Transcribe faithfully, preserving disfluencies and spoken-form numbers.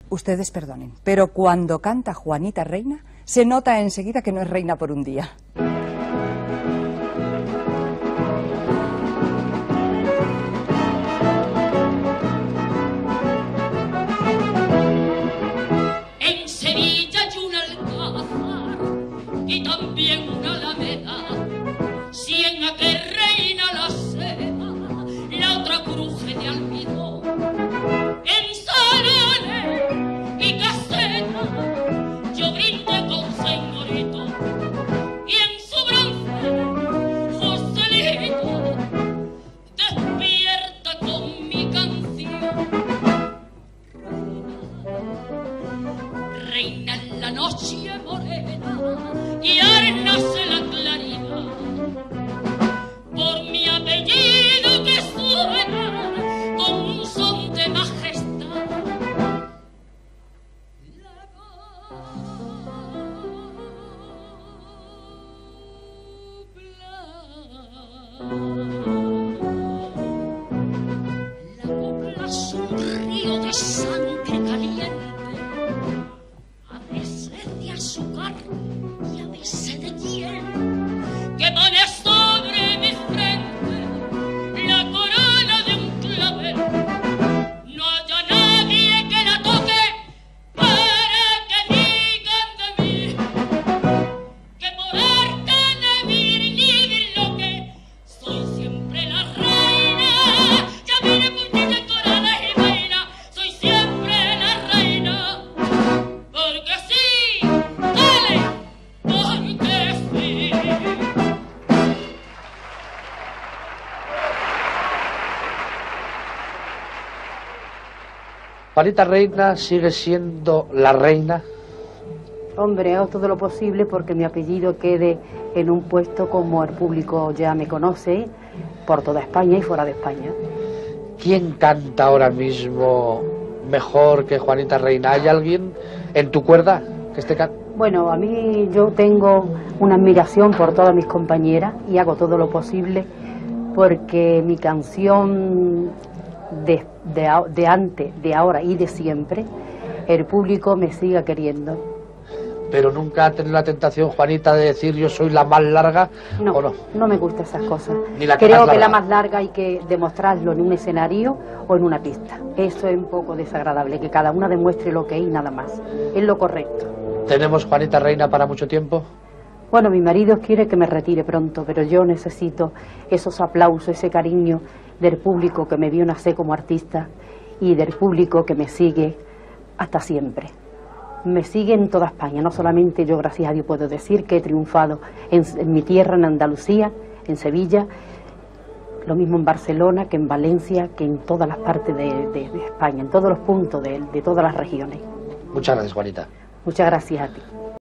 Ustedes perdonen, pero cuando canta Juanita Reina, se nota enseguida que no es reina por un día. En Sevilla hay un alcázar y también una alameda. Si en aquel reina la seda, la otra cruje de almidón. En salones y casetas yo brindé con señorito, y en su bronce Joselito despierta con mi canción. Reina en la noche morena y arnase la claridad, por mi apellido que suena con un son de majestad. La copla es un río de sangre caliente, a veces de azúcar y a veces de hiel, que pone sobre mi frente la corona de un clavel. No haya nadie que la toque para que digan de mí que por arte de vivir lo que soy siempre la reina. Ya vine puntita en corales y vaina, soy siempre la reina. Porque sí, dale, porque sí. Juanita Reina sigue siendo la reina. Hombre, hago todo lo posible porque mi apellido quede en un puesto como el público ya me conoce, por toda España y fuera de España. ¿Quién canta ahora mismo mejor que Juanita Reina? ¿Hay alguien en tu cuerda que esté cantando? Bueno, a mí yo tengo una admiración por todas mis compañeras y hago todo lo posible porque mi canción de, de, de antes, de ahora y de siempre, el público me siga queriendo. Pero nunca ha tenido la tentación, Juanita, de decir yo soy la más larga, no, ¿o no? No me gustan esas cosas. Ni la que Creo más que la larga. más larga hay que demostrarlo en un escenario o en una pista. Eso es un poco desagradable, que cada una demuestre lo que es y nada más. Es lo correcto. ¿Tenemos Juanita Reina para mucho tiempo? Bueno, mi marido quiere que me retire pronto, pero yo necesito esos aplausos, ese cariño del público que me vio nacer como artista y del público que me sigue hasta siempre. Me sigue en toda España, no solamente yo, gracias a Dios, puedo decir que he triunfado en, en mi tierra, en Andalucía, en Sevilla, lo mismo en Barcelona, que en Valencia, que en todas las partes de, de, de España, en todos los puntos de, de todas las regiones. Muchas gracias, Juanita. Muchas gracias a ti.